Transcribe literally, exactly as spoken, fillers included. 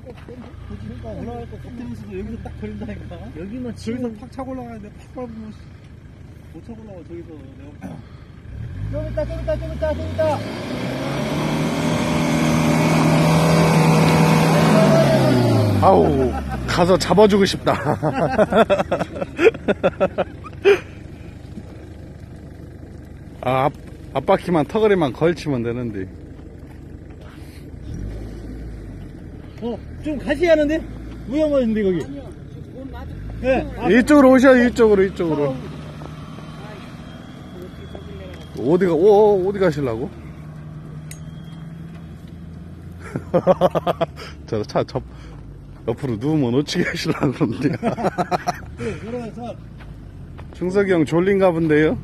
그러니까 올라갈 거 같으면서도 여기서 딱 걸린다니까. 여기만 치고 저기서 팍 차고 올라가는데 팍 밟으면 못 차고 올라가. 저기서 내가 좀 있다 좀 있다 좀 있다 좀 있다. 아우, 가서 잡아주고 싶다. 아, 앞, 앞바퀴만 턱걸이만 걸치면 되는데. 어, 좀 가셔야 하는데? 위험한데, 거기. 아니요. 지금 돈 아직. 네. 아, 이쪽으로 오셔, 이쪽으로, 이쪽으로. 어디가, 오, 어디 가시려고? 저 차, 저, 옆으로 누우면 놓치게 하시려고 그러는데. 그래, 그래서. 충석이 형 졸린가 본데요?